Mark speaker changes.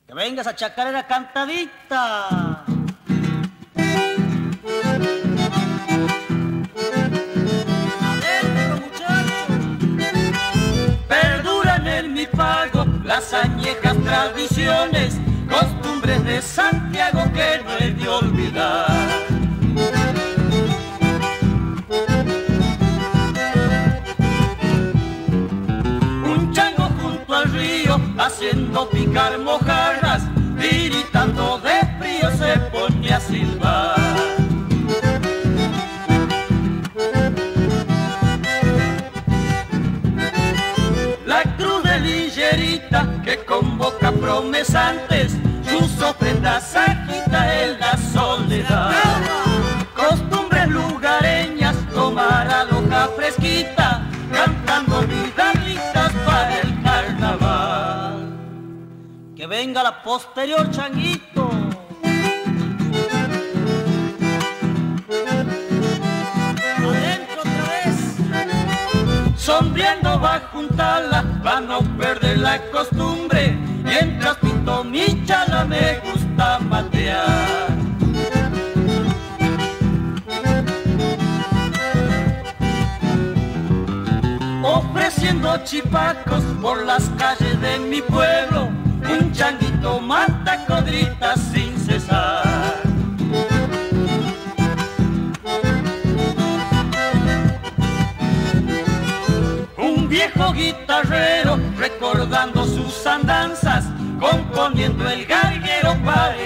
Speaker 1: Que venga esa chacarera cantadita. Adentro, muchachos. Perduran en mi pago las añejas tradiciones, costumbres de Santiago que no he de olvidar. Un chango junto al río haciendo picar mojarras, gritando de frío se pone a silbar. La cruz de Lillerita que convoca promesantes, sus ofrendas agita en la soledad. Costumbres lugareñas, tomar a loja fresquita, cantando vidalitas para el carnaval. Que venga la posterior, changuito. Adentro otra vez. Sombreando bajo un tala, para no perder la costumbre, mientras pinto mi chala me gusta matear. Ofreciendo chipacos por las calles de mi pueblo, un changuito mata codritas sin cesar. Un viejo guitarrero recordando sus andanzas, componiendo el galguero para